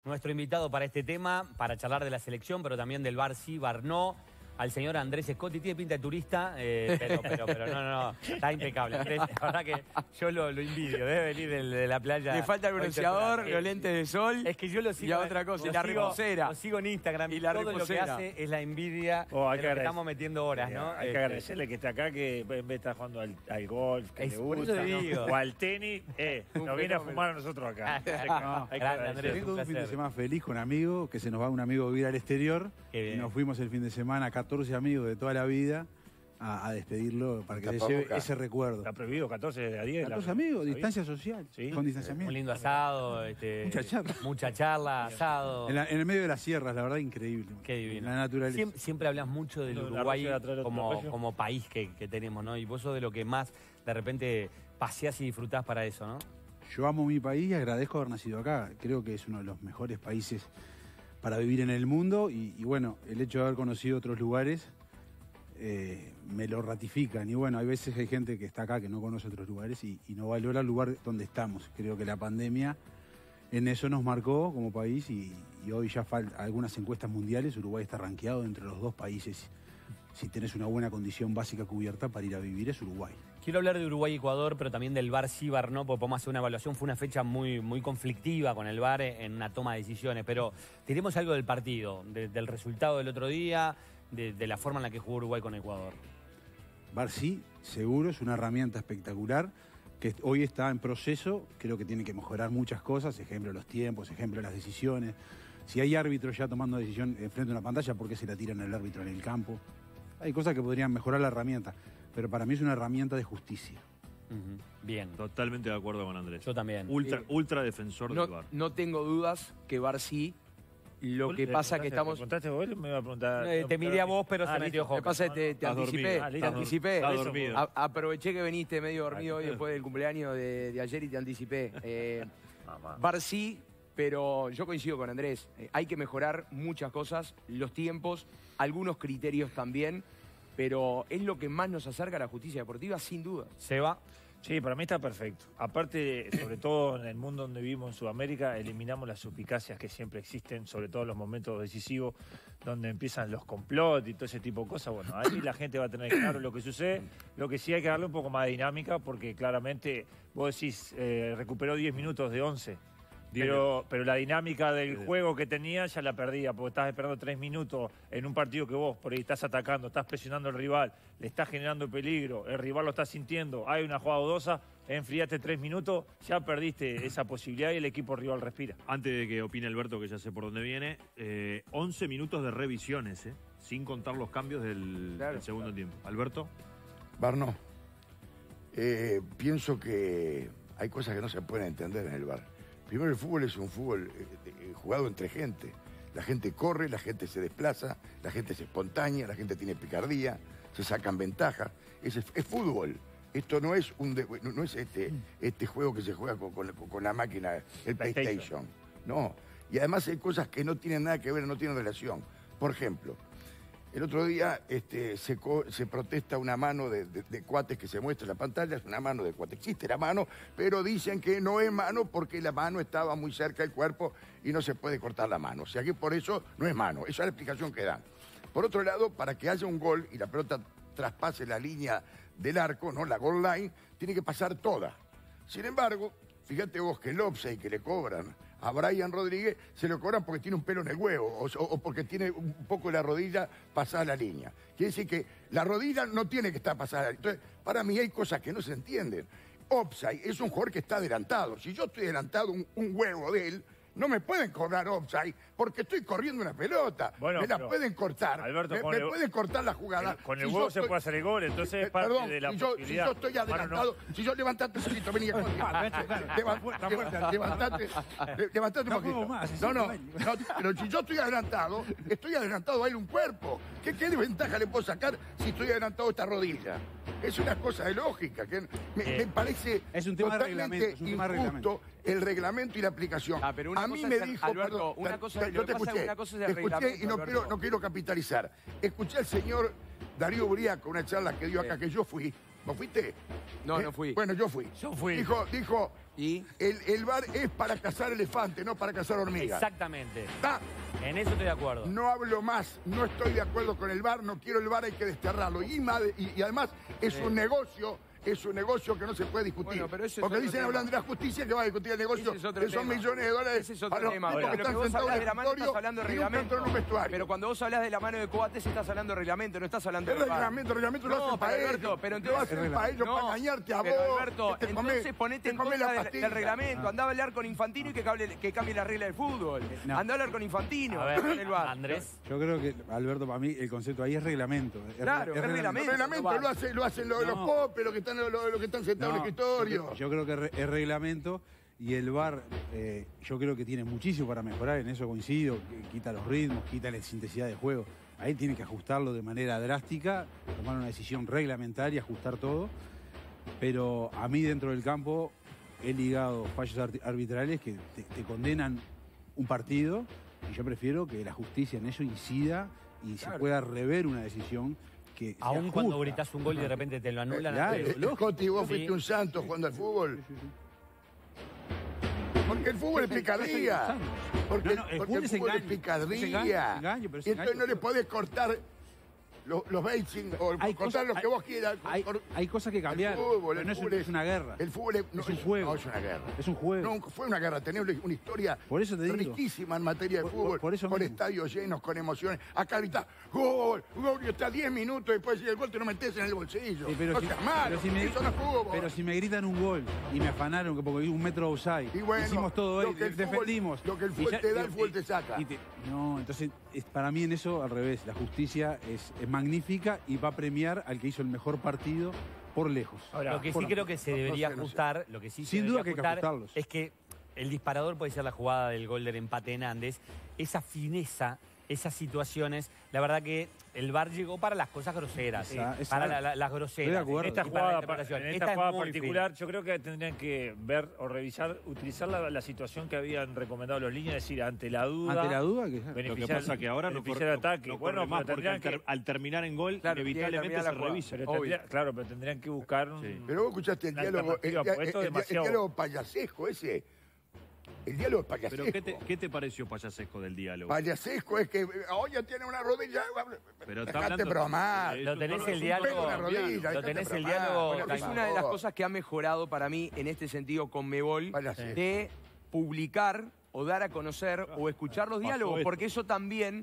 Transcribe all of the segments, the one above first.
nuestro invitado para este tema, para charlar de la selección, pero también del bar sí, bar no, al señor Andrés Scotti. Tiene pinta de turista, pero no, está impecable. Andrés, la verdad que yo lo envidio, debe venir de la playa. Le falta el bronceador, los lentes de sol. Es que yo lo sigo. Y a otra cosa, y la reposera. Lo sigo en Instagram y la todo reposera. lo que hace es la envidia de lo que estamos metiendo horas, ¿no? Hay que agradecerle que está acá, que en vez de estar jugando al golf, que le por gusta, eso te digo. o al tenis, nos viene a fumar a nosotros acá. Grande, Andrés, Vengo un de un fin de placer. semana feliz con amigos, que se nos va un amigo a vivir al exterior. Qué bien. Y nos fuimos el fin de semana, 14 amigos de toda la vida, a despedirlo para que se lleve ese recuerdo. Está prohibido 14 a 10. 14 amigos, distancia social, Sí. con distanciamiento. Un lindo asado, mucha charla, asado. En el medio de las sierras, la verdad, increíble. Qué divino. La naturaleza. Siempre hablas mucho del No, la Uruguay Rocha atrás del trapillo. como país que tenemos, ¿no? Y vos sos de lo que más de repente paseás y disfrutás para eso, ¿no? Yo amo mi país y agradezco haber nacido acá. Creo que es uno de los mejores países para vivir en el mundo y bueno, el hecho de haber conocido otros lugares me lo ratifican. Y bueno, hay veces hay gente que está acá que no conoce otros lugares y no valora el lugar donde estamos. Creo que la pandemia en eso nos marcó como país y hoy ya falta algunas encuestas mundiales. Uruguay está rankeado entre los 2 países. Si tenés una buena condición básica cubierta para ir a vivir, es Uruguay. Quiero hablar de Uruguay y Ecuador, pero también del VAR sí, VAR no, porque podemos hacer una evaluación. Fue una fecha muy conflictiva con el VAR en una toma de decisiones, pero tenemos algo del partido, del resultado del otro día, de la forma en la que jugó Uruguay con Ecuador. VAR sí, seguro, es una herramienta espectacular que hoy está en proceso. Creo que tiene que mejorar muchas cosas, ejemplo los tiempos, ejemplo las decisiones. Si hay árbitros ya tomando decisión frente a una pantalla, ¿por qué se la tiran al árbitro en el campo? Hay cosas que podrían mejorar la herramienta, pero para mí es una herramienta de justicia. Bien. Totalmente de acuerdo con Andrés. Yo también. Ultra defensor del VAR. No tengo dudas que VAR sí. Lo que pasa es que estamos... ¿Me preguntaste vos? Me iba a preguntar... te miré a vos, pero se metió Lo que Joca. pasa es que te anticipé. dormido. Te anticipé. Estás dormido. Aproveché que viniste medio dormido hoy después del cumpleaños de ayer y te anticipé. Mamá. VAR sí, pero yo coincido con Andrés. Hay que mejorar muchas cosas, los tiempos, algunos criterios también, pero es lo que más nos acerca a la justicia deportiva, sin duda. Seba. Sí, para mí está perfecto. Aparte, sobre todo en el mundo donde vivimos en Sudamérica, eliminamos las suspicacias que siempre existen, sobre todo en los momentos decisivos, donde empiezan los complots y todo ese tipo de cosas. Bueno, ahí la gente va a tener claro lo que sucede. Lo que sí hay que darle un poco más de dinámica, porque claramente vos decís, recuperó 10 minutos de 11. Pero la dinámica del juego que tenía ya la perdía, porque estás esperando 3 minutos en un partido que vos por ahí estás atacando, estás presionando al rival, le estás generando peligro, el rival lo está sintiendo, hay una jugada dudosa, enfriaste 3 minutos, ya perdiste esa posibilidad y el equipo rival respira. Antes de que opine Alberto, que ya sé por dónde viene, 11 minutos de revisiones, sin contar los cambios del segundo tiempo. ¿Alberto? VAR no. Pienso que hay cosas que no se pueden entender en el VAR. Primero, el fútbol es un fútbol jugado entre gente. La gente corre, la gente se desplaza, la gente es espontánea, la gente tiene picardía, se sacan ventajas. Es fútbol. Esto no es este juego que se juega con la máquina, el PlayStation. No. Y además hay cosas que no tienen nada que ver, no tienen relación. Por ejemplo, el otro día se protesta una mano de cuates que se muestra en la pantalla, es una mano de cuate. Existe la mano, pero dicen que no es mano porque la mano estaba muy cerca del cuerpo y no se puede cortar la mano. O sea que por eso no es mano. Esa es la explicación que dan. Por otro lado, para que haya un gol y la pelota traspase la línea del arco, ¿no? La goal line, tiene que pasar toda. Sin embargo, fíjate vos que el offside que le cobran a Brian Rodríguez se lo cobran porque tiene un pelo en el huevo o porque tiene un poco de la rodilla pasada la línea. Quiere decir que la rodilla no tiene que estar pasada. Entonces, para mí hay cosas que no se entienden. Offside es un jugador que está adelantado. Si yo estoy adelantado un huevo de él, no me pueden cobrar offside porque estoy corriendo una pelota. Bueno, me la pueden cortar. Alberto, me pueden cortar la jugada. Con el huevo se puede hacer el gol, entonces es parte de la posibilidad. Si yo estoy adelantado, si yo levantate un poquito, vení levantate un poquito. No, pero si yo estoy adelantado a él un cuerpo. ¿Qué desventaja le puedo sacar si estoy adelantado a esta rodilla? Es una cosa de lógica, que me parece es un tema totalmente injusto el reglamento y la aplicación. Pero a mí me dijo, Alberto, perdón, una cosa, yo te escuché, y no quiero capitalizar. Escuché al señor Darío Briaco, una charla que dio acá, que yo fui. ¿Vos fuiste? No fui. Bueno, yo fui. Yo fui. Dijo, ¿Y? El VAR es para cazar elefantes, no para cazar hormigas. Exactamente. ¿Está? En eso estoy de acuerdo. No hablo más, no estoy de acuerdo con el VAR, no quiero el VAR, hay que desterrarlo. Y además es un negocio. Es un negocio que no se puede discutir. Bueno, pero ese es porque otro dicen, tema. hablan de la justicia, que va a discutir el negocio, Ese es otro que son tema. millones de dólares Ese es otro para los tema. tipos Pero que que están vos sentados hablas en de el la mano, escritorio estás hablando de y nunca reglamento. entran en un vestuario. Pero cuando vos hablas de la mano de Coates, estás hablando de reglamento, no estás hablando El de VAR. reglamento lo No, hacen para Alberto, ellos. pero Lo entonces... hacen para ellos, para engañarte a pero vos. Alberto, que te comés- entonces ponete te en comés contra la del pastilla. reglamento. Andá a hablar con Infantino y que cambie la regla del fútbol. No. Andá a hablar con Infantino, A ver, con el VAR. Andrés. Yo creo que, Alberto, para mí el concepto ahí es reglamento. Claro, es reglamento. El reglamento lo hacen los No. popes, los que están sentados en el escritorio. Yo creo que es reglamento y el VAR yo creo que tiene muchísimo para mejorar, en eso coincido, que quita los ritmos, quita la intensidad de juego. Ahí tiene que ajustarlo de manera drástica, tomar una decisión reglamentaria, ajustar todo. Pero a mí dentro del campo he ligado fallos arbitrales que te condenan un partido y yo prefiero que la justicia en eso incida y se pueda rever una decisión que sea Aún cuando justa. gritas un gol y de repente te lo anulan. Claro. Andrés. Scotty, vos Sí. fuiste un santo jugando al fútbol. Porque el fútbol es picardía. Porque No, el porque fútbol es engaño. picardía. Es engaño, pero es Y entonces engaño. no le podés cortar los baiting o Hay cortar cosas- los que vos quieras. Hay cosas que cambiar. El fútbol, pero no el es, fútbol es una guerra. El fútbol es un juego. No, es una guerra. Es un juego. No, fue una guerra. Tenemos una historia Por eso te digo. riquísima en materia de Por- fútbol. por eso con mismo. estadios llenos, con emociones. Acá ahorita, gol, gol, y está 10 minutos después y el gol te lo metes en el bolsillo. Sí, pero no si- seas malo, pero si me- eso no es fútbol. Pero si me gritan un gol y me afanaron que porque un metro offside, Y bueno, hicimos todo lo ahí, que el fútbol- defendimos. lo que el Y fútbol te da, el fútbol te saca. No, entonces para mí en eso al revés. La justicia es magnífica y va a premiar al que hizo el mejor partido por lejos. Ahora, Lo que sí por- creo que se no debería sé, no sé. ajustar, lo que sí se Sin duda debería que hay que ajustar ajustarlos. es que el disparador puede ser la jugada del gol del empate en Andes. Esa fineza, esas situaciones, la verdad que el VAR llegó para las cosas groseras, Esa- para esa- las groseras. Estoy de acuerdo. En esta y para la jugada, interpretación. en Esta esta es jugada muy particular, fina. yo creo que tendrían que ver o revisar, utilizar la situación que habían recomendado los líneas, es decir, ante la duda. Ante la duda, que Lo que beneficiar- pasa que ahora no beneficiar el ataque. no bueno, corre más pero porque tendrían que, al terminar en gol, Claro, tiene que inevitablemente terminar la se jugada. revisa. pero Obvio. claro, pero tendrían que buscar un, Sí. Pero vos escuchaste el Una diálogo, alternativa, porque esto es el demasiado- diálogo payasesco ese. El diálogo es payasesco. Pero ¿qué te pareció payasesco del diálogo? Payasesco es que hoy ya tiene una rodilla. Pero está Dejate hablando- bromar. Sí, Lo tenés es el un diálogo, una rodilla, lo dejate tenés el bromar. diálogo. Bueno, Es una de las cosas que ha mejorado para mí en este sentido con Mebol Payasesco. de publicar o dar a conocer o escuchar los Pasó diálogos, esto. porque eso también,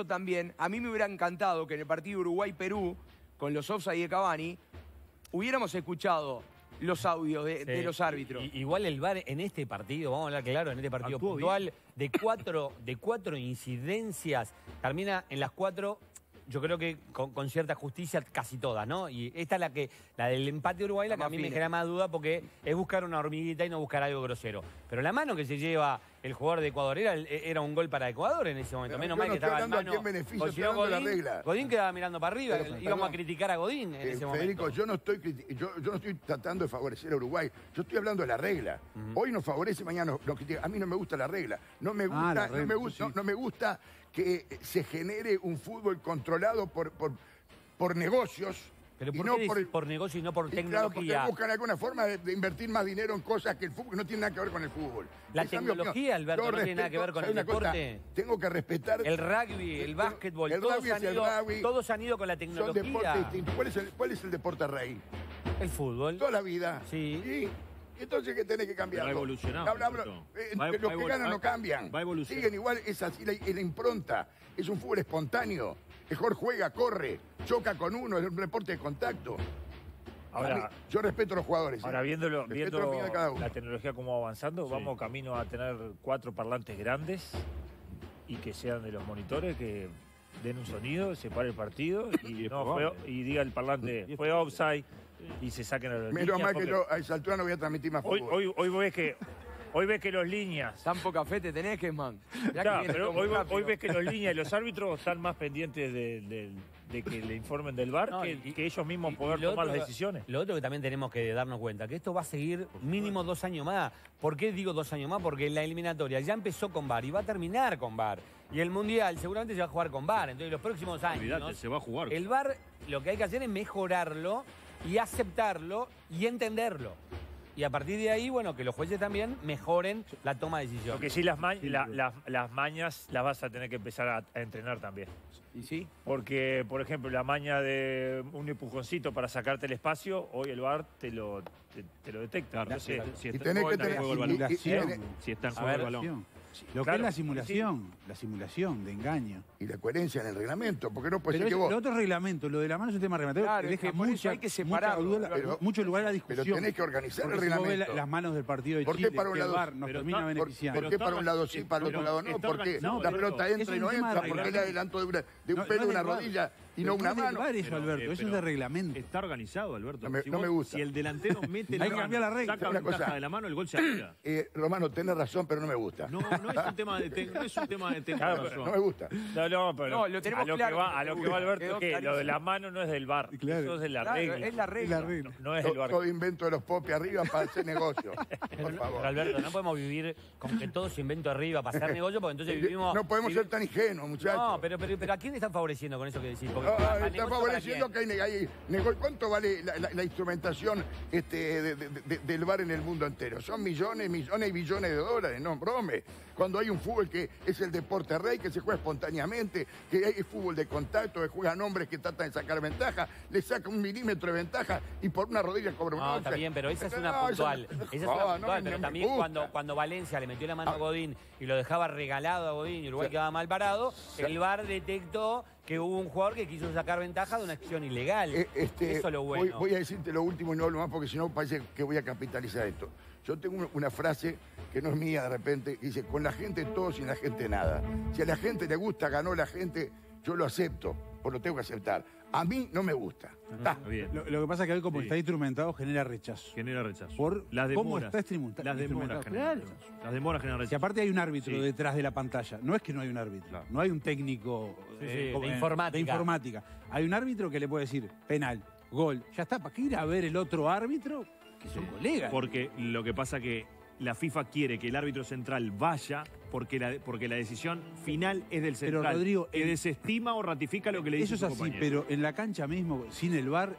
a mí me hubiera encantado que en el partido Uruguay-Perú, con los offside de Cavani, hubiéramos escuchado los audios de Sí. los árbitros. Igual el VAR en este partido, vamos a hablar claro, en este partido Actuó puntual, de cuatro incidencias, termina en las 4, yo creo que con cierta justicia casi todas, ¿no? Y esta es la del empate de Uruguay, la que a más mí me fina. genera más duda porque es buscar una hormiguita y no buscar algo grosero. Pero la mano que se lleva el jugador de Ecuador era un gol para Ecuador en ese momento. Pero Menos yo mal no que estoy estaba en hablando a mano. quién beneficia, Porque si estoy no, hablando de la regla. Godín quedaba mirando para arriba. Pero, Íbamos a perdón. criticar a Godín en ese Federico, momento. yo no estoy tratando de favorecer a Uruguay, yo estoy hablando de la regla. Hoy nos favorece, mañana nos critica. A mí no me gusta la regla. No me gusta, la regla, sí. no me gusta que se genere un fútbol controlado por negocios. Pero y ¿por no qué decís por negocio y no por y claro, porque tecnología? buscan alguna forma de invertir más dinero en cosas que el fútbol no tiene nada que ver con el fútbol. La Esa es mi tecnología, opinión. Alberto, Yo no tiene nada que ver con ¿sabes el una cosa? deporte. Tengo que respetar El rugby, el básquetbol, el todos rugby han es el ido, rugby. todos han ido con la Son deportes tecnología. distintos. ¿Cuál es el deporte rey? El fútbol. Toda la vida. Sí. Y entonces, ¿qué tenés que cambiar? Pero ha evolucionado, Alberto. Los que ganan no cambian. Va a evolucionar. Siguen igual, es así la impronta. Es un fútbol espontáneo. Mejor juega, corre, choca con uno, es un deporte de contacto. Ahora- A mí, yo respeto a los jugadores. Ahora, viendo Respeto la opinión de cada uno. la tecnología como va avanzando, Sí. vamos camino a tener 4 parlantes grandes y que sean de los monitores, que den un sonido, se pare el partido Y es no, probable. y diga el parlante, fue offside y se saquen a los Menos líneas, mal que porque yo a esa altura no voy a transmitir más fútbol. Hoy ves que los líneas... Tan poca fe te tenés, Kesman. Mirá que Claro, viene pero todo muy rápido. hoy ves que los líneas y los árbitros están más pendientes de que le informen del VAR No, que ellos mismos poder lo tomar otro- las decisiones. Lo otro que también tenemos que darnos cuenta, que esto va a seguir mínimo 2 años más. ¿Por qué digo 2 años más? Porque la eliminatoria ya empezó con VAR y va a terminar con VAR. Y el Mundial seguramente se va a jugar con VAR. Entonces los próximos Olvídate, años, se va a jugar. el VAR lo que hay que hacer es mejorarlo y aceptarlo y entenderlo. y a partir de ahí, bueno, que los jueces también mejoren la toma de decisiones. Porque sí, las mañas las vas a tener que empezar a entrenar también. ¿Y sí? Porque, por ejemplo, la maña de un empujoncito para sacarte el espacio, hoy el VAR te lo detecta. Claro, Entonces, si Y está tenés que en tener... juego el balón. Simulación. Si está en A juego el ver, balón. Lo que claro, es la simulación de engaño. Y la coherencia en el reglamento, porque no puede Pero ser que vos... lo otro es reglamento, lo de la mano es un tema reglamentario Claro, que es que deja por eso mucha, hay que separarlo, mucha duda, pero- mucho lugar a la discusión. Pero tenés que organizar Porque el si vos ves reglamento. las manos del partido de ¿Por qué Chile, para un que el lado- VAR nos pero termina está- beneficiando. ¿Por qué para un lado sí, para el pero otro lado no? está Porque organizado, la Alberto. pelota entra Es y un no tema entra, de porque reglamento. el adelanto de un No, pelo no de es una del VAR. rodilla y Pero no una es del mano. VAR eso, Alberto, eso es pero de reglamento. Está organizado, Alberto. No me vos- gusta. Si el delantero mete Hay la que mano, cambiar la regla. saca Una ventaja cosa. de la mano, el gol se anula. Romano, tenés razón, pero no me gusta. No, no es un tema de no es un tema de Claro, razón. No me gusta. no, pero No, lo tenemos a lo claro, que va, a lo que va Alberto, quedó es que clarísimo. lo de la mano no es del VAR. Claro. Eso es de la Claro, regla. es la regla. No es el VAR. Todo invento de los popes arriba para hacer negocio. Por favor. Pero Alberto, no podemos vivir con que todo se inventó arriba para hacer negocio, porque entonces vivimos... No podemos ser tan ingenuos, muchachos. No, pero ¿a quién están favoreciendo con eso que decís? Porque Ah, ¿para está negocio favoreciendo para que hay negocio. ¿Cuánto vale la instrumentación del VAR en el mundo entero? Son millones, millones y billones de dólares, no brome. Cuando hay un fútbol que es el deporte rey, que se juega espontáneamente, que hay fútbol de contacto, que juegan hombres que tratan de sacar ventaja, le saca 1 milímetro de ventaja y por una rodilla cobra un No, offside. está bien, pero esa es una No, puntual. Esa es una no, puntual, pero me también gusta. cuando Valencia le metió la mano a Godín y lo dejaba regalado a Godín y Uruguay quedaba mal parado, el VAR detectó que hubo un jugador que quiso sacar ventaja de una acción ilegal. Eso es lo bueno. Voy a decirte lo último y no hablo más porque si no parece que voy a capitalizar esto. Yo tengo una frase que no es mía de repente, que dice, con la gente todo, sin la gente nada. Si a la gente le gusta, ganó la gente, yo lo acepto, o lo tengo que aceptar. A mí no me gusta. Está bien. Lo que pasa es que hoy como Sí. está instrumentado genera rechazo. Genera rechazo. Por las cómo demoras. está instrumentado. Las demoras generan Claro. rechazo. Las demoras generan Si rechazo. aparte hay un árbitro Sí. detrás de la pantalla, no es que no hay un árbitro, Claro. no hay un técnico de como- informática. Hay un árbitro que le puede decir penal, gol, ya está, ¿para qué ir a ver el otro árbitro? Que son colegas. Porque lo que pasa que la FIFA quiere que el árbitro central vaya porque la decisión final es del Pero, central. Rodrigo, que desestima o ratifica lo que le dice Eso es su así, compañero. pero en la cancha mismo, sin el VAR,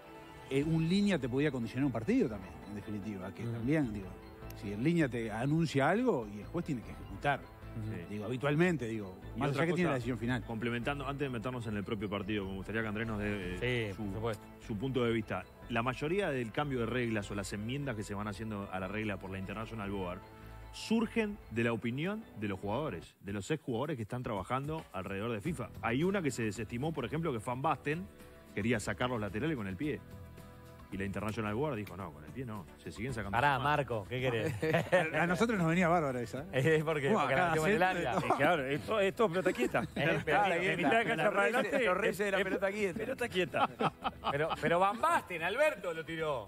un línea te podía condicionar un partido también, en definitiva. Que también, digo, si el línea te anuncia algo y el juez tiene que ejecutar. Sí. Digo, habitualmente, digo, Y más otra allá que tiene cosa, la decisión final. Complementando, antes de meternos en el propio partido, me gustaría que Andrés nos dé Sí, por supuesto. su punto de vista. La mayoría del cambio de reglas o las enmiendas que se van haciendo a la regla por la International Board surgen de la opinión de los jugadores, de los exjugadores que están trabajando alrededor de FIFA. Hay una que se desestimó, por ejemplo, que Van Basten quería sacar los laterales con el pie. Y la International Board dijo, no, con el pie no, se siguen sacando. Pará, las manos. Marco, ¿qué querés? A nosotros nos venía bárbara esa. Es porque la Cada metemos en el centro- área. Claro, esto es pelota quieta. Pelota En quieta. mitad de cancha Los para reyes- adelante, los reyes de la es pelota quieta. Pelota quieta. Pero Van Basten, Alberto lo tiró.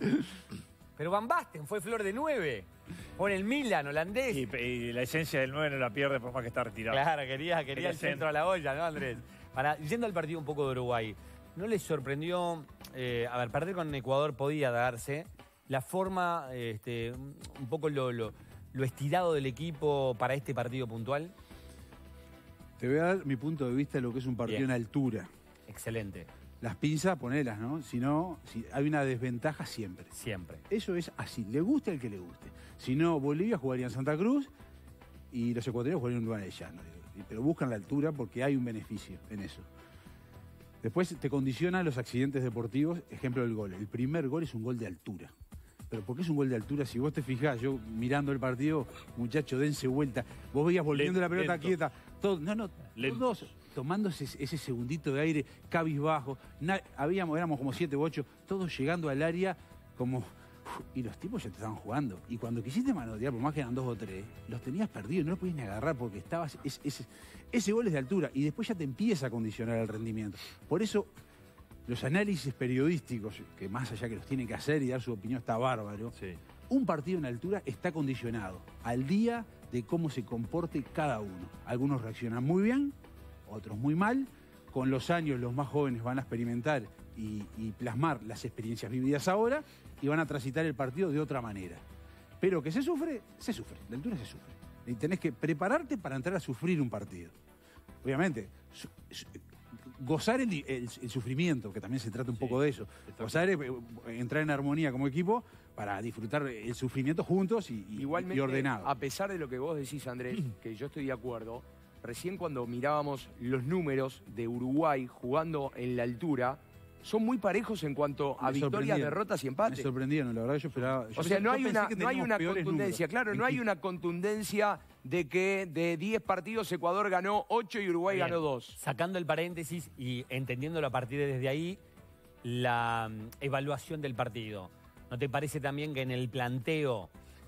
Pero Van Basten fue flor de 9. Pone el Milan, holandés. Y la esencia del 9 no la pierde por más que está retirado. Claro, quería el centro a la olla, ¿no, Andrés? Yendo al partido un poco de Uruguay, ¿no les sorprendió? A ver, perder con Ecuador podía darse. La forma, un poco lo estirado del equipo para este partido puntual. Te voy a dar mi punto de vista de lo que es un partido Bien. en altura. Excelente, Las pinzas, ponelas, ¿no? Si no, hay una desventaja siempre. siempre. Eso es así, le guste al que le guste. Si no, Bolivia jugaría en Santa Cruz y los ecuatorianos jugarían en un lugar de llano. Pero buscan la altura porque hay un beneficio en eso. Después te condicionan los accidentes deportivos, ejemplo del gol. El primer gol es un gol de altura. Pero ¿por qué es un gol de altura? Si vos te fijás, yo mirando el partido, muchacho, dense vuelta. Vos veías volviendo la pelota Lento. quieta. Todos, Lento. todos tomándose ese segundito de aire, cabizbajo. Éramos como 7 u 8, todos llegando al área como... Y los tipos ya te estaban jugando. Y cuando quisiste manotear, por más que eran 2 o 3, los tenías perdidos, no los podías ni agarrar porque estabas... Ese gol es de altura y después ya te empieza a condicionar el rendimiento. Por eso los análisis periodísticos, que más allá que los tienen que hacer y dar su opinión, está bárbaro. Sí. Un partido en altura está condicionado al día de cómo se comporte cada uno. Algunos reaccionan muy bien, otros muy mal. Con los años los más jóvenes van a experimentar y plasmar las experiencias vividas ahora y van a transitar el partido de otra manera. Pero que se sufre, la altura se sufre. Y tenés que prepararte para entrar a sufrir un partido. Obviamente, gozar el sufrimiento, que también se trata un poco de eso. Gozar es entrar en armonía como equipo para disfrutar el sufrimiento juntos y ordenado. A pesar de lo que vos decís, Andrés, que yo estoy de acuerdo, recién cuando mirábamos los números de Uruguay jugando en la altura, son muy parejos en cuanto a victorias, derrotas y empates. Me sorprendieron, la verdad que yo esperaba. O sea, no hay una contundencia, claro, no hay una contundencia de que de 10 partidos Ecuador ganó 8 y Uruguay ganó 2. Sacando el paréntesis y entendiéndolo a partir de desde ahí, la evaluación del partido. ¿No te parece también que en el planteo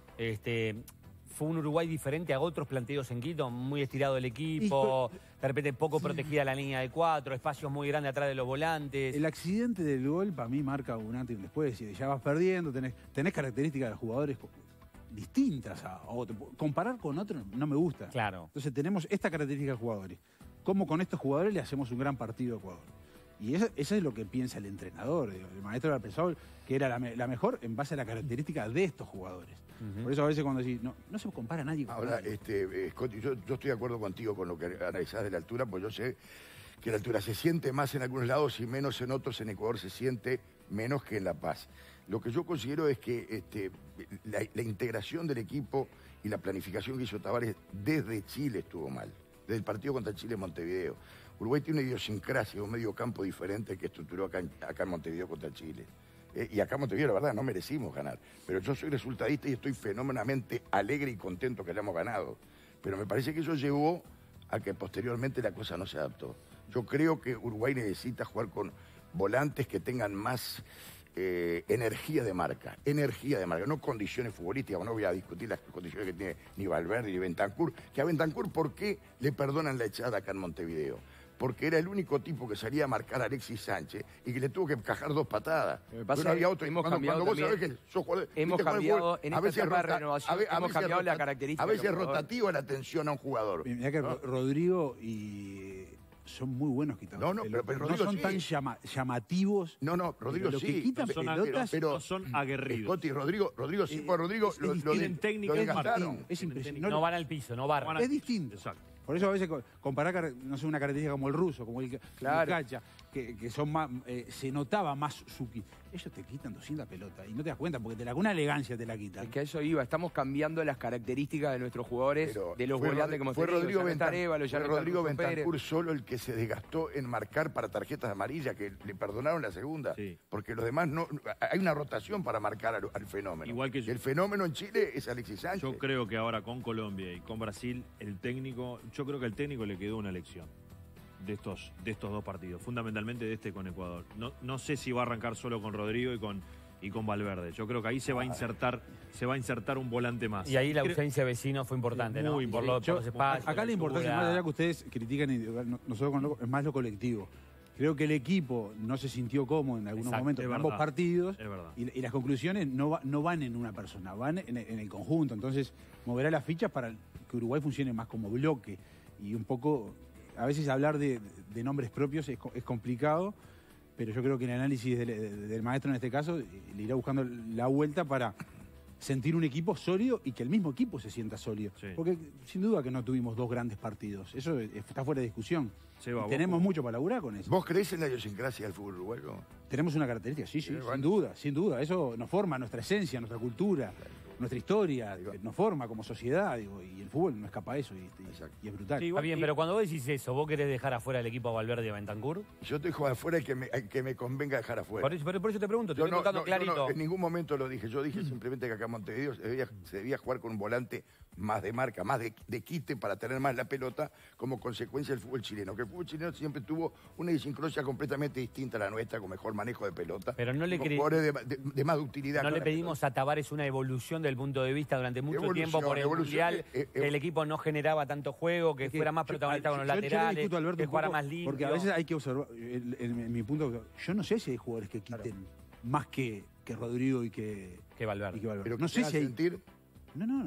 fue un Uruguay diferente a otros planteos en Quito? Muy estirado el equipo, de repente poco protegida la línea de 4, espacios muy grandes atrás de los volantes. El accidente del gol para mí marca un antes y un después. Si ya vas perdiendo, tenés características de jugadores distintas a otros. Comparar con otros no me gusta. Claro. Entonces tenemos esta característica de jugadores. ¿Cómo con estos jugadores le hacemos un gran partido a Ecuador? Y eso es lo que piensa el entrenador. Digo. El maestro había pensado que era la mejor en base a la característica de estos jugadores. Por eso a veces cuando decís, no se compara a nadie con Ahora, nadie. Scotty, yo estoy de acuerdo contigo con lo que analizás de la altura, pues yo sé que la altura se siente más en algunos lados y menos en otros. En Ecuador se siente menos que en La Paz. Lo que yo considero es que la integración del equipo y la planificación que hizo Tavares desde Chile estuvo mal. Desde el partido contra Chile en Montevideo. Uruguay tiene una idiosincrasia, un medio campo diferente que estructuró acá en Montevideo contra Chile. Y acá en Montevideo, la verdad, no merecimos ganar. Pero yo soy resultadista y estoy fenómenamente alegre y contento que hayamos ganado. Pero me parece que eso llevó a que posteriormente la cosa no se adaptó. Yo creo que Uruguay necesita jugar con volantes que tengan más energía de marca, no condiciones futbolísticas. No voy a discutir las condiciones que tiene ni Valverde ni Bentancur, que a Bentancur, ¿por qué le perdonan la echada acá en Montevideo? Porque era el único tipo que salía a marcar a Alexis Sánchez y que le tuvo que encajar 2 patadas. No había otro. Cuando vos sabés que sos jugador, hemos cambiado en esta etapa de renovación, hemos cambiado la característica. A veces es rotativa la atención a un jugador. Mirá que Rodrigo son muy buenos quitando. Pero no Rodrigo son sí. tan llamativos. No, Rodrigo lo sí. que quitan pelotas, pero son aguerridos. Scotty, Rodrigo sí, pues Rodrigo tienen técnica, lo desgastaron. Es impresionante. No van al piso, no barran. Es distinto. Exacto. Por eso a veces comparar, no sé, una característica como el ruso, como el Cacha, que son más, se notaba más Suki. Ellos te quitan 200 pelotas y no te das cuenta porque con una elegancia te la quitan. Es que a eso iba, estamos cambiando las características de nuestros jugadores, Pero de los volantes como fue Rodrigo Bentancur Bentancur solo el que se desgastó en marcar para tarjetas amarillas, que le perdonaron la segunda. Sí. Porque los demás no. Hay una rotación para marcar al fenómeno. Igual que yo. El fenómeno en Chile es Alexis Sánchez. Yo creo que ahora con Colombia y con Brasil, yo creo que al técnico le quedó una lección de estos 2 partidos, fundamentalmente de con Ecuador. No sé si va a arrancar solo con Rodrigo y con Valverde. Yo creo que ahí se va a insertar un volante más. Y ahí la ausencia de Vecino fue importante, ¿no? Muy importante. Por los espacios, acá la importancia, más allá que ustedes critican, nosotros es más lo colectivo. Creo que el equipo no se sintió cómodo en algunos momentos en ambos partidos. Es verdad. Y las conclusiones no van en una persona, van en el conjunto. Entonces, moverá las fichas para que Uruguay funcione más como bloque. Y un poco, a veces hablar de nombres propios es complicado, pero yo creo que el análisis del maestro en este caso le irá buscando la vuelta para sentir un equipo sólido y que el mismo equipo se sienta sólido. Sí. Porque sin duda que no tuvimos 2 grandes partidos. Eso está fuera de discusión. Tenemos mucho para laburar con eso. ¿Vos creés en la idiosincrasia del fútbol uruguayo? Tenemos una característica, sí, sin duda. Eso nos forma nuestra esencia, nuestra cultura, nuestra historia, nos forma como sociedad, y el fútbol no escapa a eso, y es brutal. Sí, está bien, pero cuando vos decís eso, ¿vos querés dejar afuera el equipo a Valverde y a Bentancur? Yo estoy jugando afuera y que me convenga dejar afuera. Por eso te pregunto, te estoy tocando clarito. No, en ningún momento lo dije. Yo dije simplemente que acá en Montevideo se debía jugar con un volante más de marca, más de quite para tener más la pelota como consecuencia del fútbol chileno. Que el fútbol chileno siempre tuvo una idiosincrasia completamente distinta a la nuestra, con mejor manejo de pelota. Pero no le de más utilidad. No le pedimos a Tavares una evolución del punto de vista durante mucho tiempo por el Mundial, que el equipo no generaba tanto juego, que fuera más protagonista con los laterales, discuto, Alberto, que jugara más limpio. Porque a veces hay que observar, en mi punto, yo no sé si hay jugadores que quiten más que Rodrigo y que Valverde. Pero no sé si hay... sentir... No.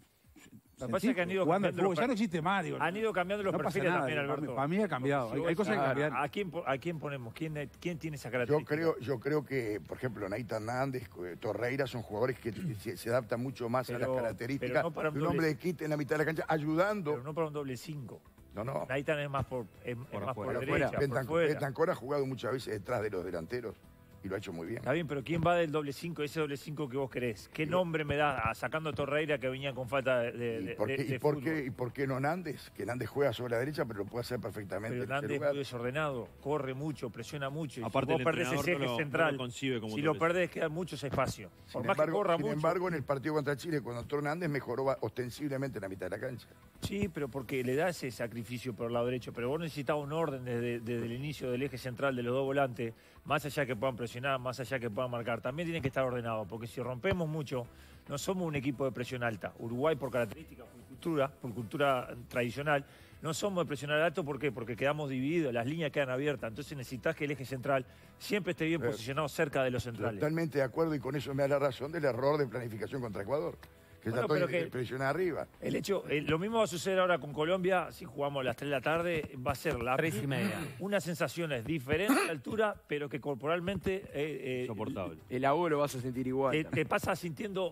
Lo que pasa es que han ido cambiando ya no existe más, han ido cambiando los perfiles también, Alberto. Para mí ha cambiado. Hay cosas que cambiar. ¿A quién ponemos? ¿Quién tiene esa característica? Yo creo que, por ejemplo, Naita Hernández, Torreira son jugadores que se adaptan mucho más a las características de un hombre de quite en la mitad de la cancha, ayudando. Pero no para un doble 5. No. Nathan es más por afuera. derecha, Afuera, por fuera. Bentancur ha jugado muchas veces detrás de los delanteros y lo ha hecho muy bien. Está bien, pero ¿quién va del doble 5, ese doble 5 que vos querés? ¿Qué nombre me da sacando a Torreira que venía con falta de fútbol? ¿Y por qué no Nández? Que Nández juega sobre la derecha, pero lo puede hacer perfectamente. Pero en ese Nández es lugar. muy desordenado, corre mucho, presiona mucho. Y Aparte, si vos el perdés entrenador ese eje no lo central, concibe como si tal lo vez. perdés quedan muchos espacios. Por más que corra Sin mucho. embargo, en el partido contra Chile, cuando entró Nández, mejoró ostensiblemente en la mitad de la cancha. Sí, pero porque le da ese sacrificio por el lado derecho. Pero vos necesitabas un orden desde el inicio del eje central de los dos volantes, más allá que puedan presionar, más allá que puedan marcar. También tienen que estar ordenados, porque si rompemos mucho, no somos un equipo de presión alta. Uruguay, por características, por cultura tradicional, no somos de presionar alto. ¿Por qué? Porque quedamos divididos, las líneas quedan abiertas. Entonces necesitas que el eje central siempre esté bien posicionado cerca de los centrales. Totalmente de acuerdo, y con eso me da la razón del error de planificación contra Ecuador. Que Bueno, trató pero de que- presionar arriba. El hecho, lo mismo va a suceder ahora con Colombia, si jugamos a las 3 de la tarde, va a ser la 3:30. unas sensaciones diferentes de altura, pero que corporalmente Soportable. El agua lo vas a sentir igual. te pasa sintiendo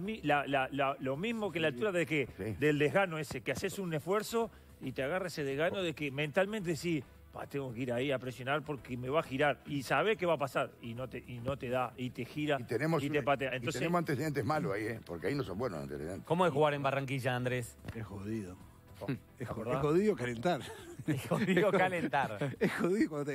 lo mismo que la altura de que Sí. del desgano ese, que haces un esfuerzo y te agarra ese desgano de que mentalmente sí, tengo que ir ahí a presionar porque me va a girar y sabés qué va a pasar y no te da y te gira Y tenemos, y te patea. y Entonces, tenemos antecedentes malos ahí, porque ahí no son buenos antecedentes. ¿Cómo es jugar en Barranquilla, Andrés? Es jodido. Es acordás? jodido calentar. Jodido calentar. Es jodido cuando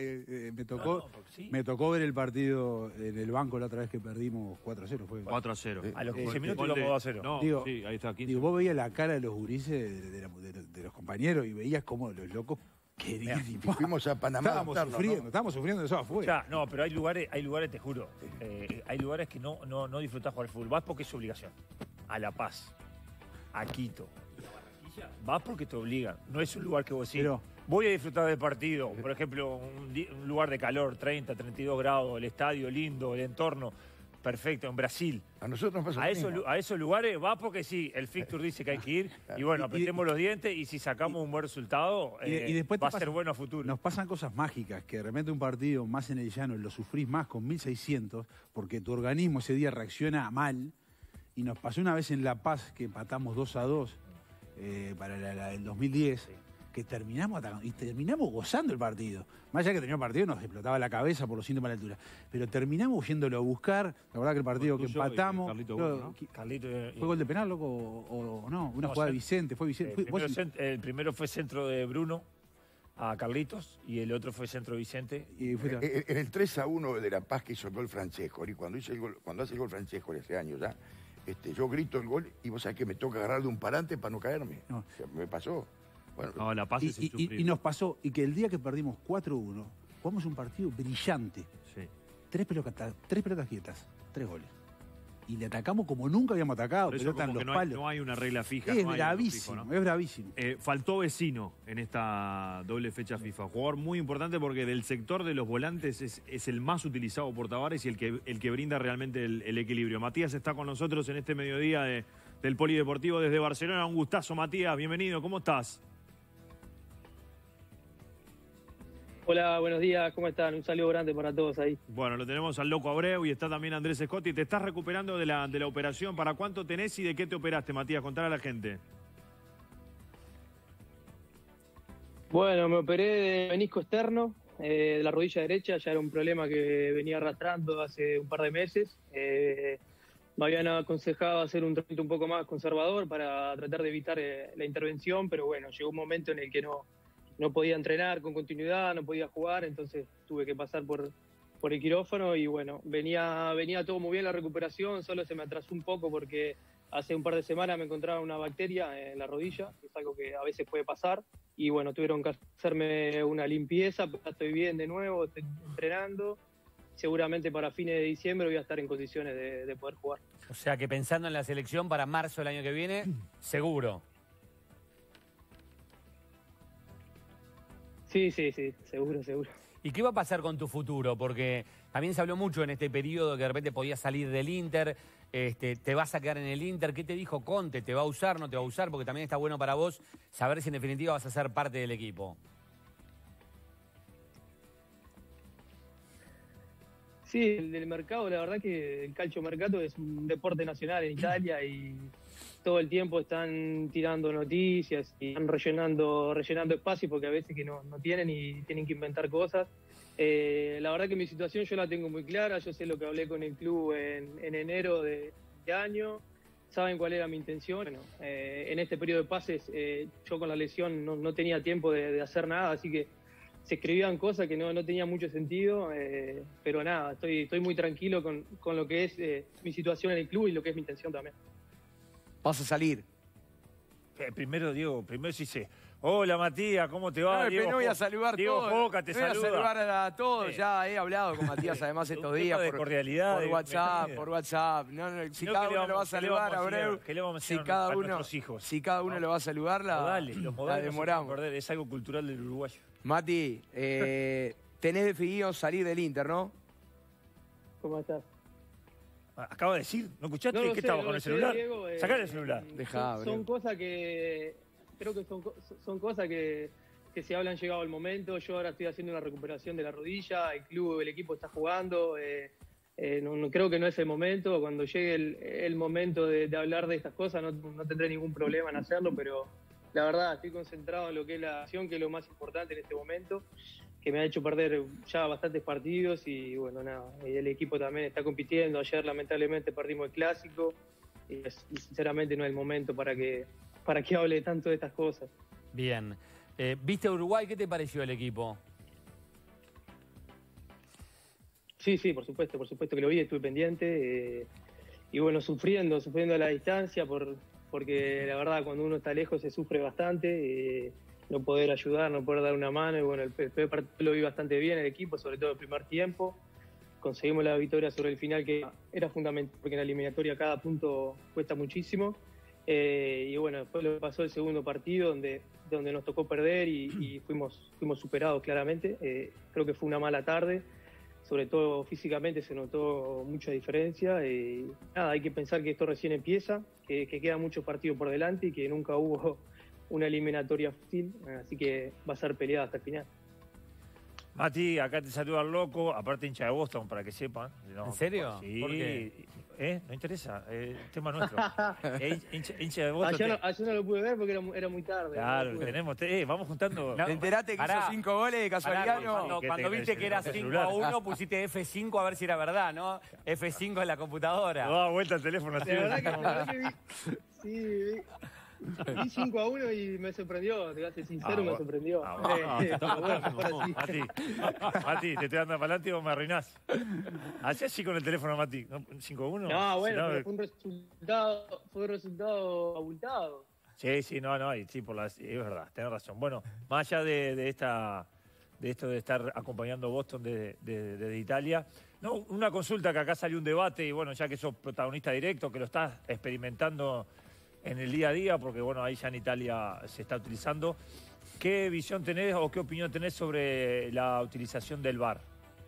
me tocó ver el partido en el banco la otra vez que perdimos 4-0. Fue. 4-0. a los 15 Gol minutos de- íbamos 2-0. No, Digo- sí, ahí está, 15. Digo, vos veías la cara de los gurises de los compañeros y veías cómo los locos querían. Y fuimos a Panamá a adaptarnos, ¿no? Estábamos sufriendo eso afuera. Ya, no, pero hay lugares, te juro, hay lugares que no disfrutás jugar al fútbol. Vas porque es obligación. A La Paz, a Quito, vas porque te obligan. No es un lugar que vos decís, Pero- voy a disfrutar del partido. Por ejemplo, un lugar de calor, 30, 32 grados, el estadio lindo, el entorno perfecto, en Brasil. A nosotros nos pasa lo mismo. A esos lugares vas porque sí, el fixture dice que hay que ir. Y bueno, apretemos los dientes y si sacamos un buen resultado, y después te va a pasa- ser bueno a futuro. Nos pasan cosas mágicas, que de repente un partido más en el llano lo sufrís más con 1600, porque tu organismo ese día reacciona mal. Y nos pasó una vez en La Paz que empatamos 2-2 para el 2010, que terminamos atacando, y terminamos gozando el partido. Más allá que terminó el partido, nos explotaba la cabeza por los síntomas de la altura. Pero terminamos yéndolo a buscar. La verdad que el partido que Tuyo y empatamos. Carlito Bueno, ¿no? Carlito, ¿Fue gol de penal, loco? ¿O no? Una No, jugada de sí. Vicente. Fue Vicente. El primero fue centro de Bruno a Carlitos y el otro fue centro de Vicente. y fuiste- En el 3-1 de La Paz que hizo el gol Francesco, y cuando hace el gol Francesco hace años ya, yo grito el gol y vos sabés que me toca agarrar de un parante para no caerme. No. O sea, me pasó. Bueno, No, La Paz es y insufrible. nos pasó, y que el día que perdimos 4-1, jugamos un partido brillante. Sí. Tres pelotas quietas, 3 goles. Y le atacamos como nunca habíamos atacado, Por eso pelota en como los que no palos. hay una regla fija. Es no hay algo bravísimo, fijo, ¿no? es bravísimo. Faltó Vecino en esta doble fecha FIFA. Jugador muy importante porque del sector de los volantes es el más utilizado por Tavares y el que brinda realmente el equilibrio. Matías está con nosotros en este mediodía del Polideportivo desde Barcelona. Un gustazo, Matías. Bienvenido. ¿Cómo estás? Hola, buenos días, ¿cómo están? Un saludo grande para todos ahí. Bueno, lo tenemos al Loco Abreu y está también Andrés Scotti. ¿Te estás recuperando de la operación? ¿Para cuánto tenés y de qué te operaste, Matías? Contar a la gente. Bueno, me operé de menisco externo, de la rodilla derecha, ya era un problema que venía arrastrando hace un par de meses. Me habían aconsejado hacer un tratamiento un poco más conservador para tratar de evitar la intervención, pero bueno, llegó un momento en el que no podía entrenar con continuidad, no podía jugar, entonces tuve que pasar por el quirófano y bueno, venía todo muy bien la recuperación, solo se me atrasó un poco porque hace un par de semanas me encontraba una bacteria en la rodilla, que es algo que a veces puede pasar, y bueno, tuvieron que hacerme una limpieza, pero ya estoy bien de nuevo, estoy entrenando, seguramente para fines de diciembre voy a estar en condiciones de poder jugar. O sea que pensando en la selección para marzo del año que viene, seguro. Sí, seguro. ¿Y qué va a pasar con tu futuro? Porque también se habló mucho en este periodo que de repente podías salir del Inter, te vas a quedar en el Inter. ¿Qué te dijo Conte? ¿Te va a usar, no te va a usar? Porque también está bueno para vos saber si en definitiva vas a ser parte del equipo. Sí, el del mercado, la verdad que el calciomercato es un deporte nacional en Italia y todo el tiempo están tirando noticias y están rellenando espacio porque a veces que no tienen y tienen que inventar cosas. La verdad que mi situación yo la tengo muy clara, yo sé lo que hablé con el club en enero de año, saben cuál era mi intención. Bueno, en este periodo de pases yo con la lesión no tenía tiempo de hacer nada, así que se escribían cosas que no tenían mucho sentido, pero nada, estoy muy tranquilo con lo que es mi situación en el club y lo que es mi intención también. Vas a salir. Primero, Diego, sí sé. Hola, Matías, ¿cómo te va? No voy a saludar Diego todos. Foca te saluda. Voy a saludar a todos. Ya he hablado con Matías además estos días de cordialidad, por WhatsApp. Si cada uno lo va a saludar, Abreu, si cada uno lo va a saludar, la demoramos. Es algo cultural del uruguayo. Mati, tenés decidido salir del Inter, ¿no? ¿Cómo estás? Acaba de decir, ¿no escuchaste? ¿Qué estaba con el celular? Sacar el celular. Son cosas que... Creo que son cosas que se hablan llegado el momento. Yo ahora estoy haciendo una recuperación de la rodilla, el equipo está jugando. No creo que no es el momento. Cuando llegue el momento de hablar de estas cosas no tendré ningún problema en hacerlo, pero la verdad estoy concentrado en lo que es la acción, que es lo más importante en este momento, que me ha hecho perder ya bastantes partidos y bueno, nada, el equipo también está compitiendo. Ayer lamentablemente perdimos el clásico y sinceramente no es el momento para que hable tanto de estas cosas. Bien. ¿Viste a Uruguay? ¿Qué te pareció el equipo? Sí, por supuesto que lo vi, estuve pendiente. Y bueno, sufriendo a la distancia, porque la verdad cuando uno está lejos se sufre bastante. No poder ayudar, no poder dar una mano. Y bueno, el primer partido lo vi bastante bien el equipo, sobre todo el primer tiempo. Conseguimos la victoria sobre el final, que era fundamental, porque en la eliminatoria cada punto cuesta muchísimo. Y bueno, después lo que pasó el segundo partido, donde nos tocó perder y fuimos superados claramente. Creo que fue una mala tarde, sobre todo físicamente se notó mucha diferencia. Nada, hay que pensar que esto recién empieza, que quedan muchos partidos por delante y que nunca hubo una eliminatoria fácil, así que va a ser peleada hasta el final. Mati, acá te saluda el loco, aparte hincha de Boston, para que sepan. ¿No? ¿En serio? Sí. ¿Por qué? No interesa, el tema nuestro. hincha de Boston. Ayer no lo pude ver porque era muy tarde. Claro, vamos juntando. ¿Te enteraste que hizo 5 goles de casualidad? Cuando viste que era 5-1, pusiste F5 a ver si era verdad, ¿no? F5 en la computadora. No da vuelta el teléfono así. La verdad que vi 5-1 y me sorprendió, te voy a ser sincero, me sorprendió. Mati, te estoy dando para adelante y vos me arruinás. Hacé así con el teléfono, Mati. 5-1. No, bueno, pero fue un resultado abultado. Sí, es verdad, tenés razón. Bueno, más allá de esto de estar acompañando a Boston desde Italia, no, una consulta que acá salió un debate y bueno, ya que sos protagonista directo, que lo estás experimentando en el día a día, porque bueno, ahí ya en Italia se está utilizando. ¿Qué visión tenés o qué opinión tenés sobre la utilización del VAR?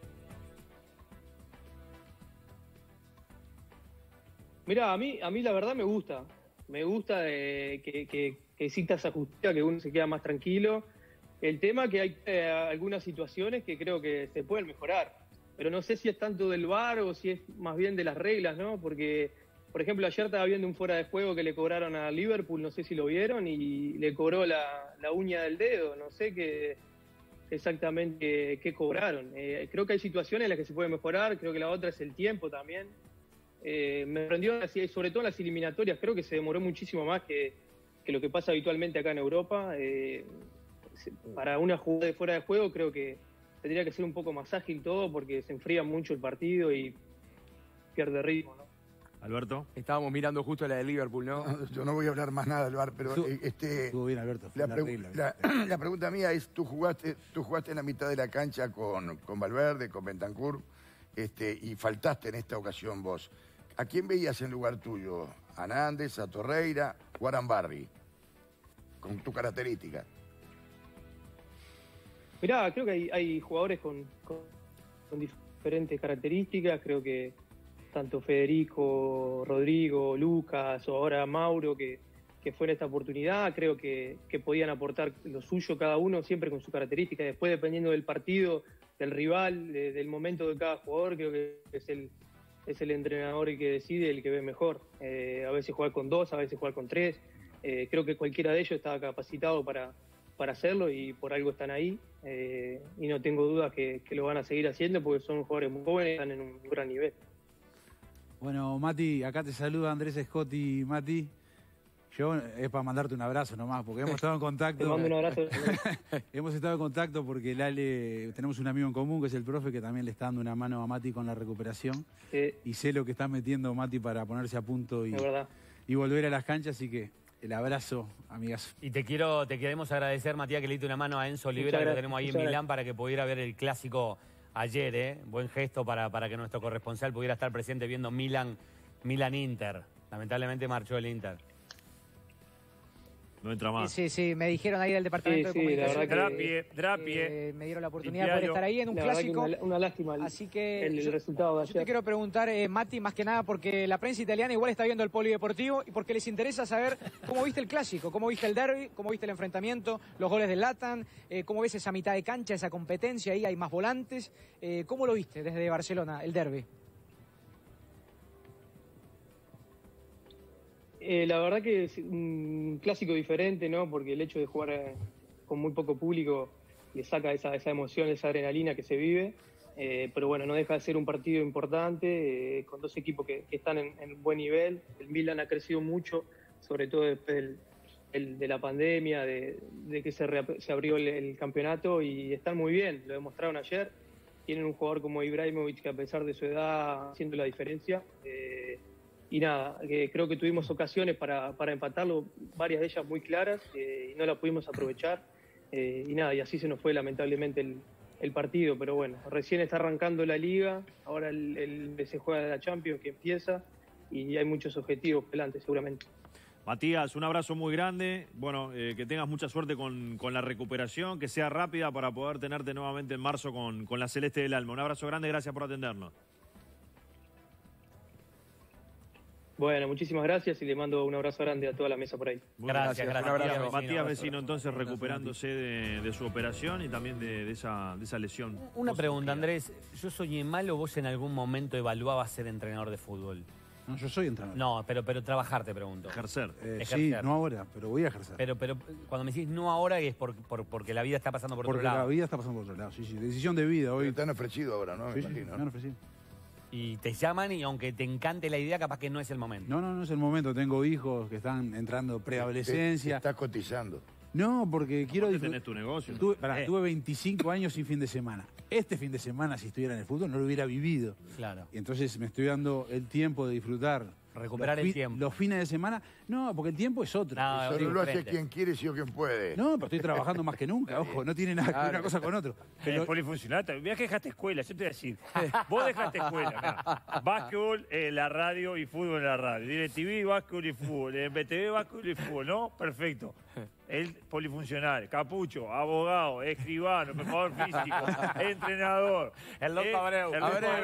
Mirá, a mí la verdad me gusta. Me gusta que exista esa justicia, que uno se queda más tranquilo. El tema que hay algunas situaciones que creo que se pueden mejorar. Pero no sé si es tanto del VAR o si es más bien de las reglas, ¿no? Porque, por ejemplo, ayer estaba viendo un fuera de juego que le cobraron a Liverpool, no sé si lo vieron, y le cobró la uña del dedo. No sé exactamente qué cobraron. Creo que hay situaciones en las que se puede mejorar, creo que la otra es el tiempo también. Me sorprendió, sobre todo en las eliminatorias, creo que se demoró muchísimo más que lo que pasa habitualmente acá en Europa. Para una jugada de fuera de juego creo que tendría que ser un poco más ágil todo, porque se enfría mucho el partido y pierde ritmo, ¿no? Alberto. Estábamos mirando justo la de Liverpool, ¿no? Yo no voy a hablar más nada del VAR, pero Estuvo bien, Alberto. La pregunta mía es, tú jugaste en la mitad de la cancha con Valverde, con Bentancur, y faltaste en esta ocasión vos. ¿A quién veías en lugar tuyo? ¿A Nández, a Torreira o a Arambarri? Con tu característica. Mirá, creo que hay jugadores con diferentes características. Creo que tanto Federico, Rodrigo, Lucas o ahora Mauro, que fue en esta oportunidad, creo que podían aportar lo suyo cada uno, siempre con su característica. Después, dependiendo del partido, del rival, del momento de cada jugador, creo que es es el entrenador el que decide, el que ve mejor. A veces jugar con 2, a veces jugar con 3. Creo que cualquiera de ellos estaba capacitado para hacerlo y por algo están ahí. Y no tengo dudas que lo van a seguir haciendo porque son jugadores muy jóvenes y están en un gran nivel. Bueno, Mati, acá te saluda Andrés Scotti. Mati, yo es para mandarte un abrazo nomás, porque hemos estado en contacto. Te mando un abrazo. Hemos estado en contacto porque tenemos un amigo en común que es el profe, que también le está dando una mano a Mati con la recuperación. Y sé lo que está metiendo Mati para ponerse a punto y volver a las canchas, así que el abrazo, amigas. Y te queremos agradecer, Matías, que le diste una mano a Enzo Olivera, que lo tenemos ahí en Milán, para que pudiera ver el clásico ayer, Buen gesto para que nuestro corresponsal pudiera estar presente viendo Milan-Inter. Lamentablemente marchó el Inter. No entra más. Sí, me dijeron ahí del departamento de comunicación. Drapie. Me dieron la oportunidad de poder estar ahí en un clásico. Una lástima así que el resultado de ayer. Yo te quiero preguntar, Mati, más que nada porque la prensa italiana igual está viendo el polideportivo y porque les interesa saber cómo viste el clásico, cómo viste el derbi, cómo viste el enfrentamiento, los goles del Latan, cómo ves esa mitad de cancha, esa competencia ahí, hay más volantes. ¿Cómo lo viste desde Barcelona, el derbi? La verdad que es un clásico diferente, ¿no? Porque el hecho de jugar con muy poco público le saca esa emoción, esa adrenalina que se vive. Pero bueno, no deja de ser un partido importante, con dos equipos que están en buen nivel. El Milan ha crecido mucho, sobre todo después de la pandemia, de que se abrió el campeonato, y están muy bien, lo demostraron ayer. Tienen un jugador como Ibrahimovic que, a pesar de su edad, haciendo la diferencia. Y nada, creo que tuvimos ocasiones para empatarlo, varias de ellas muy claras, y no las pudimos aprovechar. Y nada, y así se nos fue lamentablemente el partido. Pero bueno, recién está arrancando la liga, ahora se juega la Champions que empieza, y hay muchos objetivos delante seguramente. Matías, un abrazo muy grande. Bueno, que tengas mucha suerte con la recuperación, que sea rápida para poder tenerte nuevamente en marzo con la Celeste del Alma. Un abrazo grande, gracias por atendernos. Bueno, muchísimas gracias y le mando un abrazo grande a toda la mesa por ahí. Gracias. Un abrazo. Matías Vecino, entonces, recuperándose de su operación y también de esa lesión. Una pregunta, Andrés. ¿Yo soñé mal o vos en algún momento evaluabas ser entrenador de fútbol? No, yo soy entrenador. No, pero trabajar, te pregunto. Ejercer. Sí, no ahora, pero voy a ejercer. Pero cuando me decís no ahora es porque la vida está pasando por otro lado. Porque la vida está pasando por otro lado, sí. Decisión de vida hoy. Pero te han ofrecido ahora, ¿no? Sí, me han ofrecido. Y te llaman y aunque te encante la idea, capaz que no es el momento. No es el momento. Tengo hijos que están entrando preadolescencia. Estás cotizando. No, porque quiero disfrutar. Tenés tu negocio. Tuve 25 años sin fin de semana. Este fin de semana, si estuviera en el fútbol, no lo hubiera vivido. Claro. Y entonces me estoy dando el tiempo de disfrutar. Recuperar el tiempo. Los fines de semana. No, porque el tiempo es otro. No, eso no lo hace quien quiere, sino quien puede. No, pero estoy trabajando más que nunca. Ojo, no tiene nada que ver una cosa con otro. Pero polifuncional. Mirá que dejaste escuela, yo te voy a decir. Vos dejaste escuela. Mirá. Básquetbol, la radio y fútbol en la radio. DirecTV, básquetbol y fútbol. En BTV, básquetbol y fútbol. ¿No? Perfecto. El polifuncional, capucho, abogado, escribano, preparador físico, entrenador. El Loco Abreu.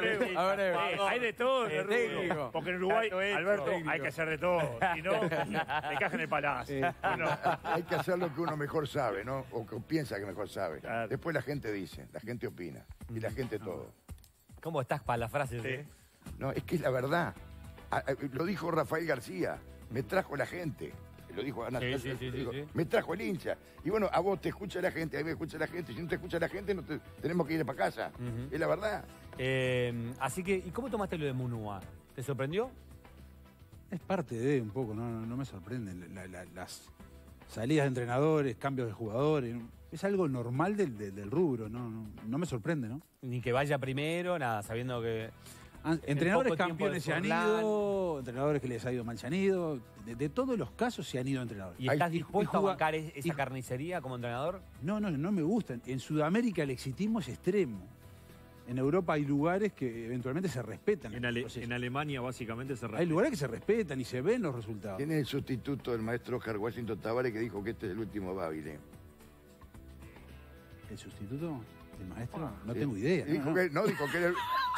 Hay de todo en el rubro. Porque en Uruguay, Alberto, hay que hacer de todo. Si no, te cajan el palacio. Bueno. Hay que hacer lo que uno mejor sabe, ¿no? O que piensa que mejor sabe. Claro. Después la gente dice, la gente opina. Y la gente todo. ¿Cómo estás para las frases? Sí. No, es que es la verdad. Lo dijo Rafael García. Me trajo la gente. Lo dijo Ana. Sí. Me trajo el hincha. Y bueno, a vos te escucha la gente, a mí me escucha la gente. Si no te escucha la gente, tenemos que ir para casa. Es la verdad. Así que, ¿y cómo tomaste lo de Munúa? ¿Te sorprendió? Es parte de un poco, no me sorprenden las salidas de entrenadores, cambios de jugadores. Es algo normal del rubro, no me sorprende, ¿no? Ni que vaya primero, nada, sabiendo que... Entrenadores campeones se han ido, entrenadores que les ha ido mal se han ido. De todos los casos se han ido entrenadores. ¿Y estás dispuesto a bancar esa carnicería como entrenador? No me gustan. En Sudamérica el exitismo es extremo. En Europa hay lugares que eventualmente se respetan. En Alemania básicamente se respetan. Hay lugares que se respetan y se ven los resultados. Tiene el sustituto del maestro Oscar Washington Tavares que dijo que este es el último Bávile. ¿El sustituto del maestro? No tengo idea. Dijo que era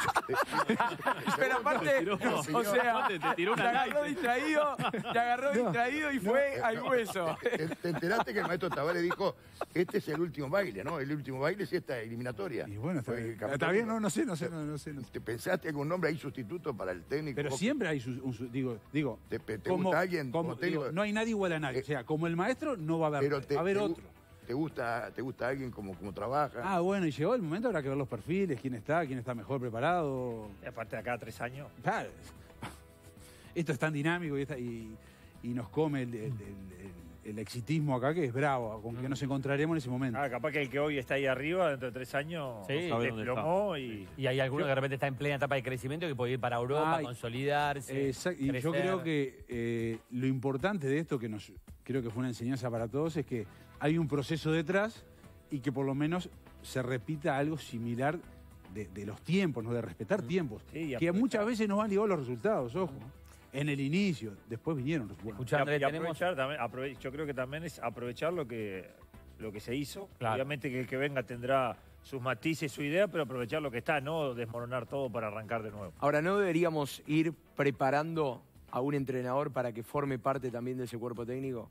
Pero aparte, o sea, te tiró te una agarró distraído y fue al hueso. Te enteraste que el maestro Tavares dijo, este es el último baile, ¿no? El último baile es esta eliminatoria. Y bueno, está Fue bien. capitán. Está bien, no sé. ¿Te pensaste algún nombre ahí sustituto para el técnico? Pero siempre hay digo, ¿Te gusta alguien como técnico? no hay nadie igual a nadie. O sea, como el maestro no va a haber, Pero va a haber otro. ¿Te gusta alguien como trabaja? Ah, bueno, y llegó el momento, habrá que ver los perfiles, quién está mejor preparado. Y aparte de acá a 3 años. Claro, esto es tan dinámico y nos come el exitismo acá que es bravo, con que nos encontraremos en ese momento. Capaz que el que hoy está ahí arriba, dentro de 3 años, Sí, se desplomó y... Y hay alguno que de repente está en plena etapa de crecimiento que puede ir para Europa, Ay, consolidarse. Y yo crecer. creo que lo importante de esto, creo que fue una enseñanza para todos, es que hay un proceso detrás y que por lo menos se repita algo similar de los tiempos, ¿no? De respetar tiempos. Sí, y que aprovechar. muchas veces nos han ligado los resultados, ojo. En el inicio, después vinieron los buenos. Escuchá, Andrés, Y tenemos... aprovechar también, yo creo que también es aprovechar lo que se hizo. Claro. Obviamente que el que venga tendrá sus matices, su idea, pero aprovechar lo que está, no desmoronar todo para arrancar de nuevo. Ahora, ¿no deberíamos ir preparando a un entrenador para que forme parte también de ese cuerpo técnico?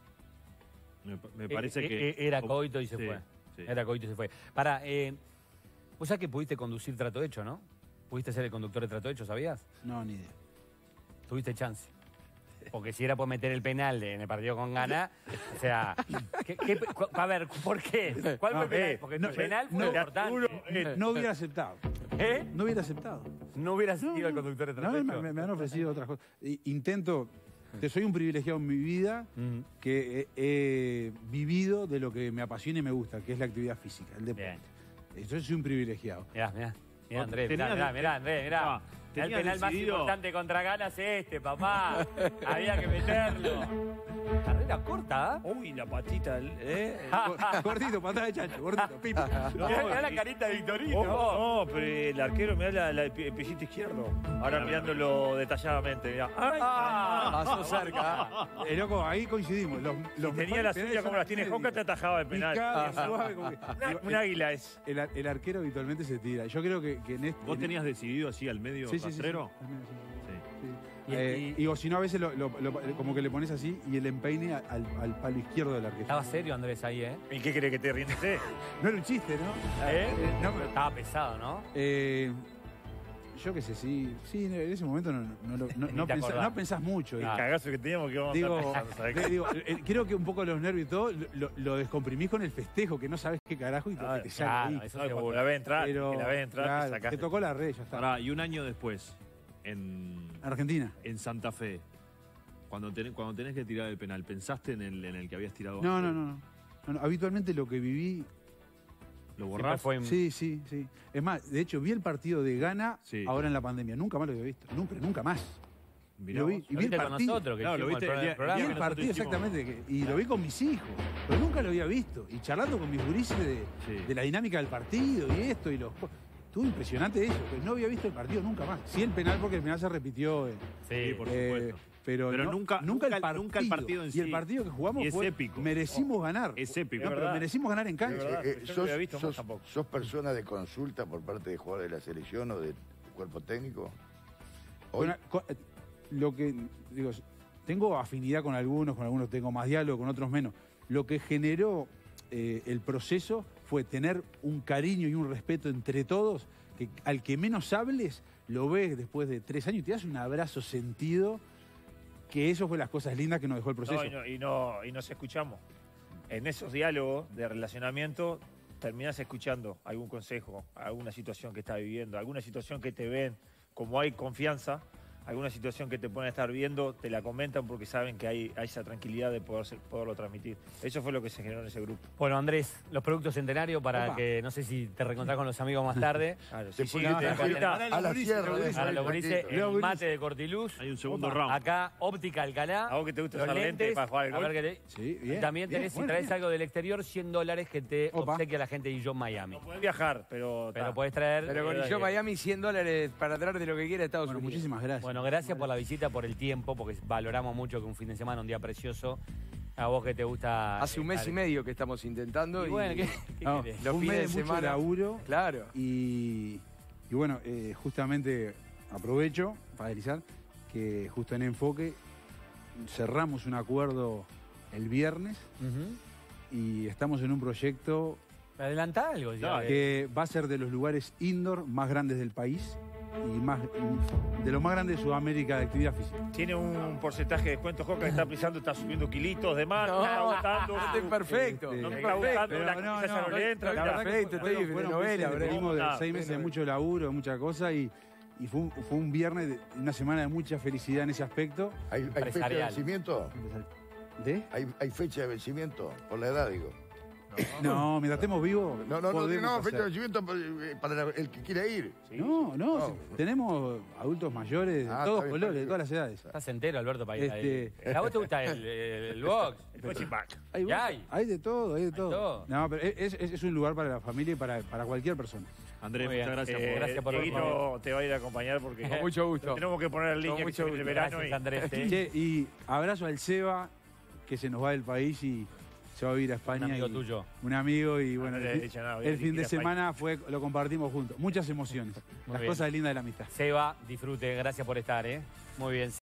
Me parece que... Era Coito y se Sí, fue. sí. Era Coito y se fue. Vos sabés que pudiste conducir Trato Hecho, ¿no? Pudiste ser el conductor de Trato Hecho, ¿sabías? No, ni idea. Tuviste chance. Porque si era por meter el penal en el partido con Ghana, o sea... a ver, ¿por qué? ¿Cuál fue el penal? Porque el penal fue importante. No hubiera aceptado. ¿Eh? No hubiera aceptado. No hubiera sido el conductor de Trato No, Hecho. me han ofrecido otras cosas. Intento, soy un privilegiado en mi vida que he vivido de lo que me apasiona y me gusta, que es la actividad física, el deporte. Yo soy un privilegiado. Mirá, Andrés, Tenías- mirá, Andrés, mirá. El tenías penal más decidido- importante contra Ghana es este, papá. Había que meterlo. Carrera corta, ¿eh? Uy, la patita, Gordito, patada de chancho, gordito, pipi. Mirá la carita de Victorino. No, pero el arquero, mirá el pellito izquierdo. Ahora mirándolo detalladamente, mirá. ¡Ay! Pasó cerca. Loco, ahí coincidimos. Si tenía la suya como las tiene Joca, te atajaba el penal. Picado, suave, como que- Un águila es. El arquero habitualmente se tira. Yo creo que en este... ¿Vos tenías decidido así al medio Sí, sí, sí, rastrero? sí. Sí. Y- O si no, a veces como que le pones así y el empeine al palo izquierdo del arquero. Estaba serio Andrés ahí, ¿eh? ¿Y qué querés que te riéndese? No era un chiste, ¿no? No, pero- Estaba pesado, ¿no? yo qué sé, sí, en ese momento no te acordás. no pensás mucho. El Ah. cagazo que teníamos que vamos Digo, a estar pensando, ¿sabés qué? creo que un poco los nervios y todo lo descomprimís con el festejo, que no sabes qué carajo y Ah, te sale claro, ahí. eso No, cuando seguro. la ves entrar, Pero, que la ves entrar, claro, te sacaste. te tocó la red, ya está. Pará, y un año después, en Argentina. Santa Fe, cuando tenés que tirar el penal, ¿pensaste en el que habías tirado No, antes? no. Habitualmente lo que viví. ¿Lo Siempre borrás? fue Sí. Es más, de hecho, vi el partido de Ghana Sí. ahora en la pandemia. Nunca más lo había visto. Nunca más. Mirá Lo vi, vos. y vi Lo el viste con partido. nosotros, que Claro, lo hicimos viste el día- programa. Vi que el nosotros partido hicimos- exactamente y lo vi con mis hijos, pero nunca lo había visto. Y charlando con mis gurises Sí. de la dinámica del partido y esto y los. Estuvo impresionante eso, pero no había visto el partido nunca más. Sí el penal porque el penal se repitió. Sí, por supuesto. Pero nunca el partido en Y el sí. partido que jugamos Y es fue épico. merecimos ganar. Es épico. No, pero verdad. merecimos ganar en Es cancha. verdad. Yo no había visto más tampoco. ¿Sos persona de consulta por parte de jugadores de la selección o del cuerpo técnico? Hoy, Bueno, lo que digo, tengo afinidad con algunos tengo más diálogo, con otros menos. Lo que generó el proceso fue tener un cariño y un respeto entre todos, que al que menos hables lo ves después de 3 años y te das un abrazo sentido, que eso fue las cosas lindas que nos dejó el proceso. Y nos escuchamos. En esos diálogos de relacionamiento terminás escuchando algún consejo, alguna situación que estás viviendo, alguna situación que te ven, como hay confianza, alguna situación que te pueden estar viendo, te la comentan porque saben que hay esa tranquilidad de poderlo transmitir. Eso fue lo que se generó en ese grupo. Bueno, Andrés, los productos centenarios para Opa. que, no sé si te reencontrás con los amigos más tarde. Claro, te sí, sí, pones que te- tranquilo. acá- A la sierra. Ahora lo gurises, tranquilo. el mate de Cortiluz. Hay un segundo round. Acá, óptica Alcalá. A vos que te gusta los usar lentes para jugar al a golf. ver qué te... Sí, bien, También bien, tenés, si bueno, traes bien. algo del exterior, $100 que te Opa. obsequia la gente de John Miami. No podés viajar, pero Pero podés traer... Pero con yo Miami $100 para traer lo que quiera Estados Bueno, Unidos. muchísimas gracias. Bueno, gracias por la visita, por el tiempo, porque valoramos mucho que un fin de semana, un día precioso, a vos que te gusta... Hace un mes estar- y medio que estamos intentando. Y bueno, ¿qué No, querés? los un fines mes de de mucho semana. laburo Claro. y Y bueno, justamente aprovecho para deslizar que justo en Enfoque cerramos un acuerdo el viernes y estamos en un proyecto Adelantá algo ya. que va a ser de los lugares indoor más grandes del país y de los más grandes de Sudamérica de actividad física. Tiene un porcentaje de descuento, Joca, que está pisando, está subiendo kilitos de más, No, está agotando. estoy perfecto. No me está gustando, Pero la no, camisa ya no, no le entra. estoy la verdad que perfecto, fue- estoy de novela, bro. Venimos de No, 6 meses de bueno. mucho laburo, de mucha cosa y fue un viernes, una semana de mucha felicidad en ese aspecto. ¿Hay fecha de Empresarial. vencimiento? ¿De? ¿Hay fecha de vencimiento? Por la edad, digo. No, mientras estemos vivos. No, podemos fecha de hacer. vencimiento para el que quiera ir. No, tenemos adultos mayores de Ah, todos está bien, colores, está de todas las edades. Estás entero, Alberto, para ir Este- ahí. ¿A vos te gusta el box? El punching bag. Hay, ¿Qué hay? hay de todo, hay de todo. todo. No, pero es un lugar para la familia y para cualquier persona. Andrés, Muy bien. muchas gracias Gracias por Dieguito te va a ir a acompañar porque Con mucho gusto. tenemos que poner en línea Con que se mucho viene el gusto. verano. Gracias, y- Andrés. Che, y abrazo al Seba, que se nos va del país y se va a vivir a España. Un amigo y- tuyo. Un amigo y bueno, no le he dicho nada, voy a el fin ir de a España. semana lo compartimos juntos. Muchas emociones. Las bien. cosas lindas de la amistad. Seba, disfrute. Gracias por estar, ¿eh? Muy bien.